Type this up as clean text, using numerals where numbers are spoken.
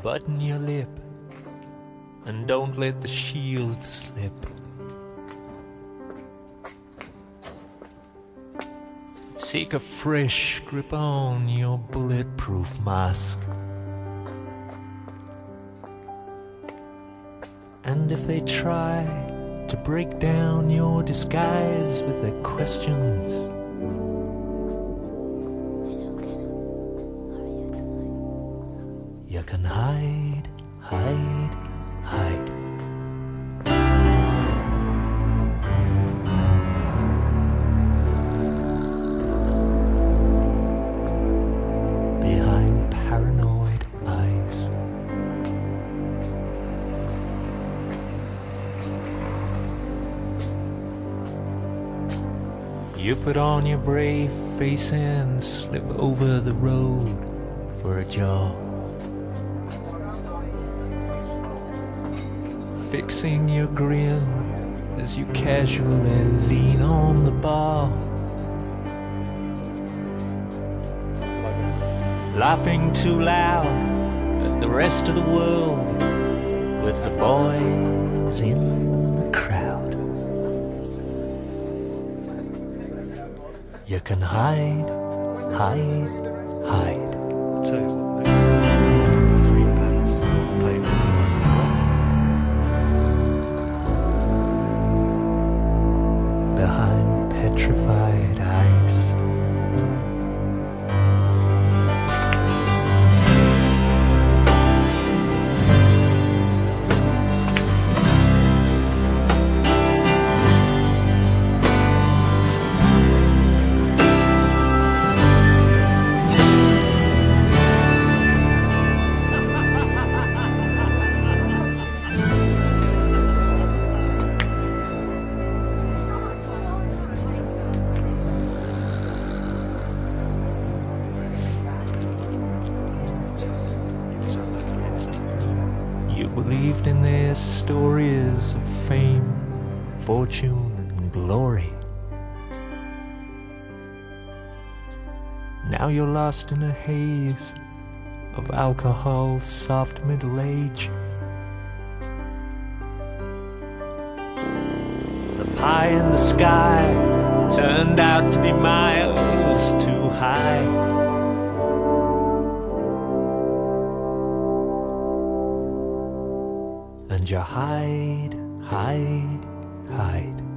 button your lip and don't let the shield slip. Take a fresh grip on your bulletproof mask. And if they try to break down your disguise with their questions, you can hide, hide, hide. Behind paranoid eyes. You put on your brave face and slip over the road for a job. Fixing your grin as you casually lean on the bar. Laughing too loud at the rest of the world with the boys in the crowd. You can hide, hide, hide. Tell you what, mate. Free pass, pay for fun. Behind petrified eyes. You believed in their stories of fame, fortune, and glory. Now you're lost in a haze of alcohol, soft middle age. The pie in the sky turned out to be miles too high. And you hide, hide, hide.